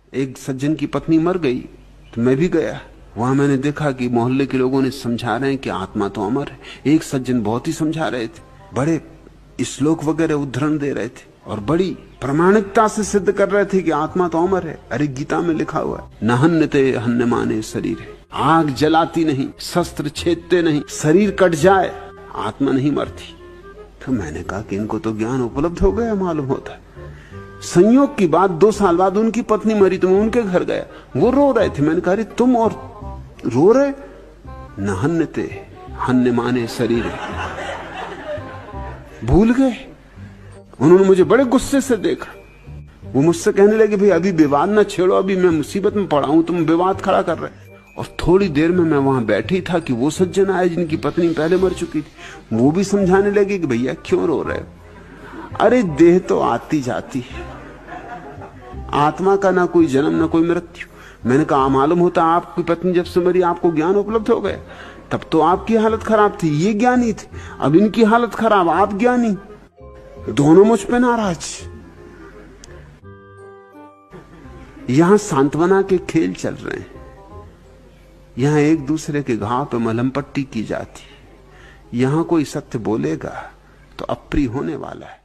एक सज्जन की पत्नी मर गई तो मैं भी गया। वहां मैंने देखा कि मोहल्ले के लोगों ने समझा रहे हैं कि आत्मा तो अमर है। एक सज्जन बहुत ही समझा रहे थे, बड़े श्लोक वगैरह उद्धरण दे रहे थे और बड़ी प्रामाणिकता से सिद्ध कर रहे थे कि आत्मा तो अमर है। अरे गीता में लिखा हुआ है, न हन्यते हन्यमाने शरीर है। आग जलाती नहीं, शस्त्र छेदते नहीं, शरीर कट जाए, आत्मा नहीं मरती। तो मैंने कहा कि इनको तो ज्ञान उपलब्ध हो गया मालूम होता है। संयोग की बात 2 साल बाद उनकी पत्नी मरी तो मैं उनके घर गया, वो रो रहे थे। मैंने कहा अरे तुम और रो रहे? न हन्यते हन्यमाने शरीर है, भूल गए। उन्होंने मुझे बड़े गुस्से से देखा। वो मुझसे कहने लगे भाई अभी विवाद ना छेड़ो, अभी मैं मुसीबत में पड़ा हूं, तुम विवाद खड़ा कर रहे। और थोड़ी देर में मैं वहां बैठी था कि वो सज्जन आए जिनकी पत्नी पहले मर चुकी थी। वो भी समझाने लगे कि भैया क्यों रो रहे हो? अरे देह तो आती जाती है, आत्मा का ना कोई जन्म ना कोई मृत्यु। मैंने कहा मालूम होता आपकी पत्नी जब से मरी आपको ज्ञान उपलब्ध हो गया, तब तो आपकी हालत खराब थी, ये ज्ञानी थे। अब इनकी हालत खराब, आप ज्ञानी, दोनों मुझ पे नाराज। यहां सांत्वना के खेल चल रहे हैं, यहां एक दूसरे के घाव पे मलहम पट्टी की जाती है। यहां कोई सत्य बोलेगा तो अप्रिय होने वाला है।